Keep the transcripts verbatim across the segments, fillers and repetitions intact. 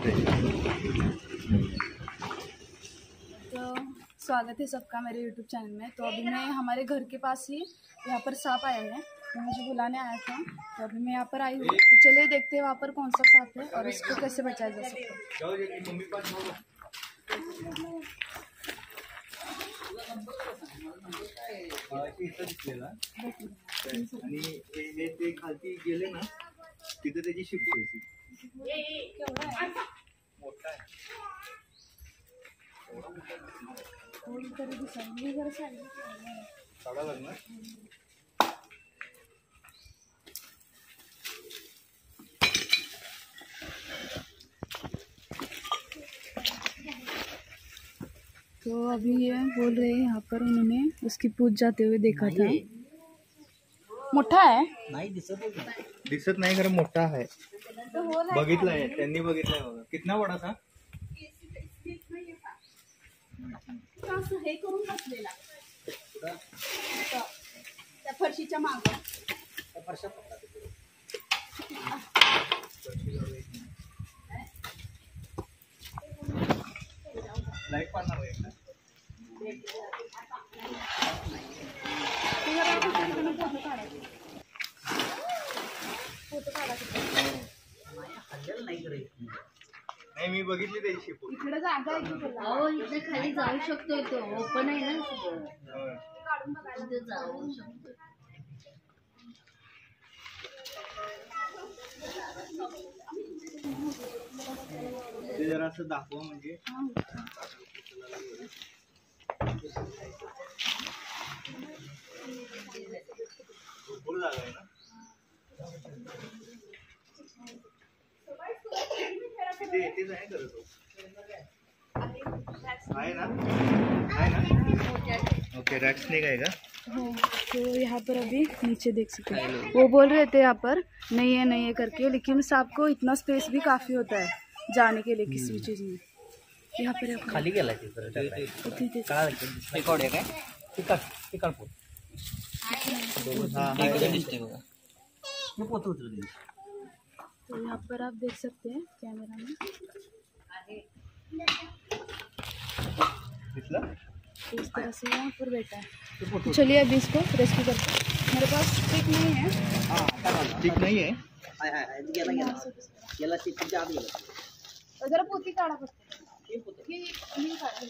तो स्वागत है सबका मेरे यूट्यूब चैनल में। तो अभी मैं हमारे घर के पास ही यहाँ पर सांप आया है, तो मुझे बुलाने आया था, तो अभी मैं यहाँ पर आई हूँ। तो चलिए देखते हैं वहाँ पर कौन सा सांप है और इसको कैसे बचाया जा सकता है। आणि हे ते खालती गेले ना तिथे त्याची शिफ्ट व्हायची. मोठा आहे काढा लागणार. तो अभी ये बोल रहे हैं यहाँ पर उन्होंने उसकी पूछ जाते हुए देखा था. मोठा है नाही दिसत दिसत नाही खरं मोठा आहे. बघितलाय त्यांनी बघितलाय बघा. कितना बडा था हे करून बसलेला त्या फरशीच्या मागे. लाईट पाडणार आहे का नाही. मी बघितली त्याची शिपूट. इकडे जागा आहे की त्याला? अहो इथे खाली जाऊ शकतो. तो ओपन आहे ना सगळं. काढून बघायला इथे जाऊ शकतो. ते जरा असं दाखवा म्हणजे भरपूर जागा आहे ना. किती येतेच आहे करत हो. आहे ना आहे ना. ओके रैट स्नेक आहे का? हाँ, तो यहाँ पर अभी नीचे देख सकते हैं वो बोल रहे थे यहाँ पर नहीं है नहीं है करके, लेकिन सांप को इतना स्पेस भी काफ़ी होता है जाने के लिए किसी भी चीज़ में. यहाँ पर खाली गेला तो यहाँ पर आप देख सकते हैं कैमरा में. तो इस तरह से यहाँ पर बैठा है. तो चलिए अभी इसको रेस्क्यू करते हैं. मेरे पास स्टिक नहीं है. ठीक नहीं है. जरा पोती काढा फक्त. ही ही काढा.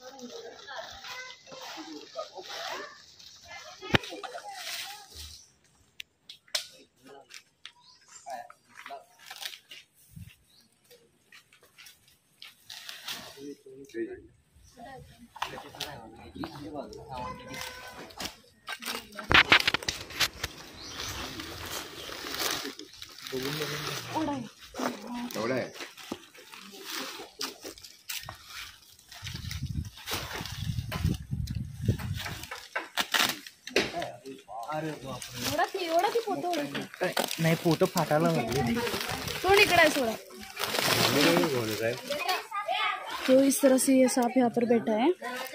एवढा आहे. एवढा की एवढा की फोटो नाही फोटो फाटायला लागले. तोंड इकडे आहे थोड़ा. तो इस तरह से ये सांप यहाँ पर बैठा है.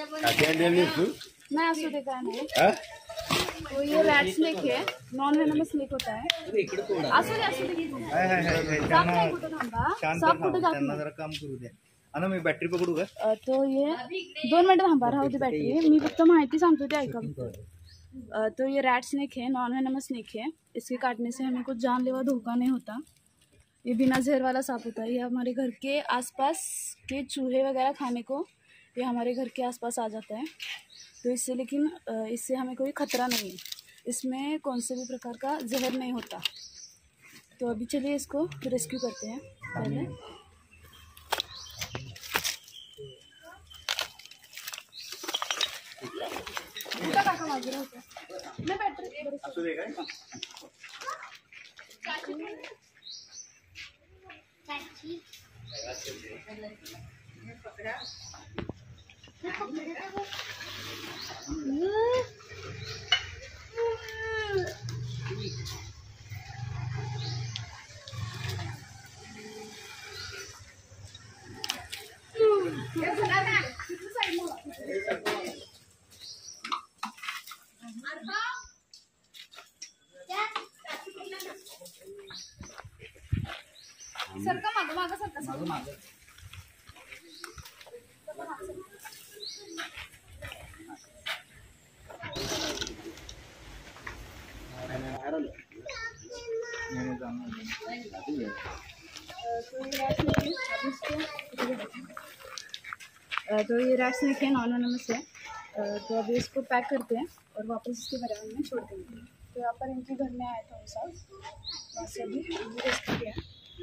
मैं असू दे काय नाही. तो ये रैट स्नेक है, नॉन वेनमस स्नेक होता है. असू दे असू दे. सांप नाही कुठे थांबा. सांप कुठे जातो. त्यांना जरा काम करू द्या. अना मी बॅटरी पकडू का? तो ये दोन मिनटं थांबा. राहू दे बॅटरी. मी फक्त माहिती सांगतो ते ऐका. तो ये रैट स्नेक है, नॉन वेनमस स्नेक है. इसके काटने से हमें कुछ जानलेवा धोखा नहीं होता. ये बिना जहर वाला सांप होता है. ये हमारे घर के आसपास के चूहे वगैरह खाने को ये हमारे घर के आसपास आ जाता है. तो इससे लेकिन इससे हमें कोई ख़तरा नहीं है. इसमें कौन से भी प्रकार का जहर नहीं होता. तो अभी चलिए इसको रेस्क्यू करते हैं. पहले मैं बैटरी असू दे काय. सरका मागं मागं सरका सरका मागं. मैंने जाना नहीं। अ, तो ये रैट्स स्नेक है, नॉन वेनमस है। अ, तो अभी इसको पैक करते हैं और वापस इसके पर्यावरण में छोड़ देंगे। तो यहाँ पर इनके घर में आए थे हम सब, वहाँ से अभी रेस्क्यू किया।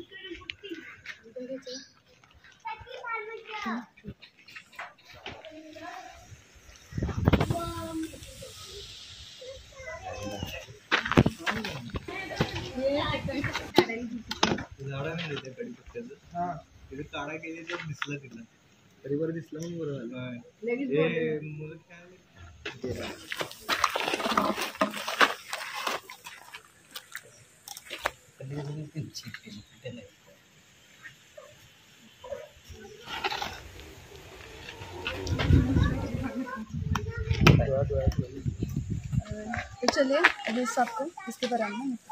झाडा नाही देते कडीपत्त्याचं. हा तिथे काढा केली तर दिसलं तिला. तरी बरं दिसलं म्हणून बरं झालं. हे मुलं काय तो चलिए अभी इस सबको इसके पर्यावरण में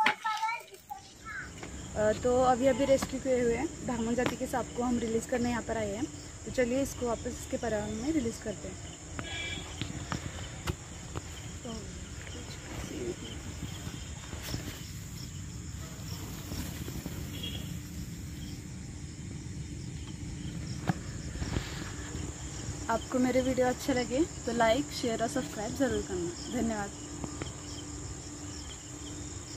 अ, तो अभी अभी रेस्क्यू किए हुए हैं धामन जाति के सांप को हम रिलीज़ करने यहाँ पर आए हैं। तो चलिए इसको वापस इसके पर्यावरण में रिलीज़ करते हैं। तो आपको मेरे वीडियो अच्छे लगे तो लाइक शेयर और सब्सक्राइब ज़रूर करना। धन्यवाद।